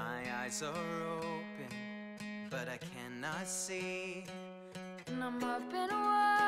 My eyes are open, but I cannot see. And I'm up and away.